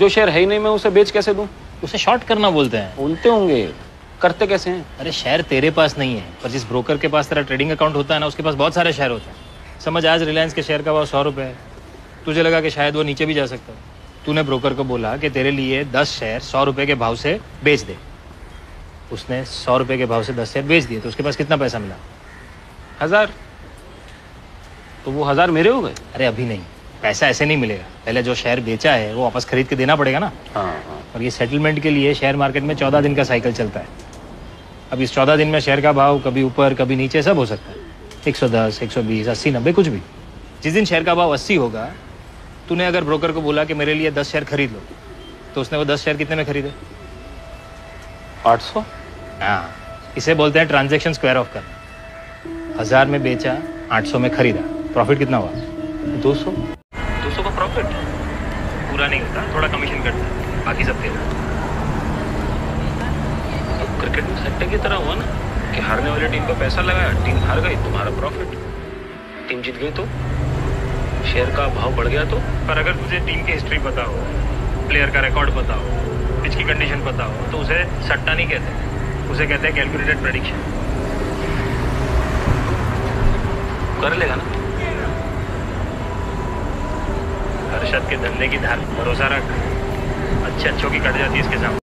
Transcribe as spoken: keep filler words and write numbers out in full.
Share है ही नहीं, मैं उसे बेच कैसे दूं? उसे शॉर्ट करना बोलते हैं। बोलते होंगे, करते कैसे हैं? अरे शेयर तेरे पास नहीं है, पर जिस ब्रोकर के पास तेरा ट्रेडिंग अकाउंट होता है ना, उसके पास बहुत सारे शेयर होते हैं। समझ, आज रिलायंस के शेयर का भाव सौ रुपये है, तुझे लगा कि शायद वो नीचे भी जा सकता है। तूने ब्रोकर को बोला कि तेरे लिए दस शेयर सौ रुपये के भाव से बेच दे। उसने सौ रुपये के भाव से दस शेयर बेच दिए, तो उसके पास कितना पैसा मिला? हजार। तो वो हजार मेरे हो गए? अरे अभी नहीं, पैसा ऐसे नहीं मिलेगा। पहले जो शेयर बेचा है वो वापस खरीद के देना पड़ेगा ना। हाँ हाँ। और ये सेटलमेंट के लिए शेयर मार्केट में चौदह दिन का साइकिल चलता है। अब इस चौदह दिन में शेयर का भाव कभी ऊपर कभी नीचे सब हो सकता है। एक सौ दस, एक सौ बीस, अस्सी, नब्बे, कुछ भी। जिस दिन शेयर का भाव अस्सी होगा, तूने अगर ब्रोकर को बोला कि मेरे लिए दस शेयर खरीद लो, तो उसने वो दस शेयर कितने में खरीदे? आठ सौ। हाँ, इसे बोलते हैं ट्रांजैक्शन स्क्वायर ऑफ कर। हजार में बेचा, आठ सौ में खरीदा, प्रॉफिट कितना हुआ? दो सौ। दो सौ का प्रॉफिट पूरा नहीं होता, थोड़ा कमीशन कटता है, बाकी सब तेरा। तो क्रिकेट में सट्टे की तरह हुआ ना कि हारने वाली टीम का पैसा लगाया, टीम हार गई, तुम्हारा प्रॉफिट। टीम जीत गई तो शेयर का भाव बढ़ गया तो। पर अगर तुझे टीम की हिस्ट्री पता हो, प्लेयर का रिकॉर्ड पता हो, पिच की कंडीशन पता हो, तो उसे सट्टा नहीं कहते, उसे कहते हैं कैलकुलेटेड प्रेडिक्शन। कर लेगा ना? हर्षद के धंधे की धार भरोसा रख, अच्छे अच्छों की कट जाती है इसके सामने।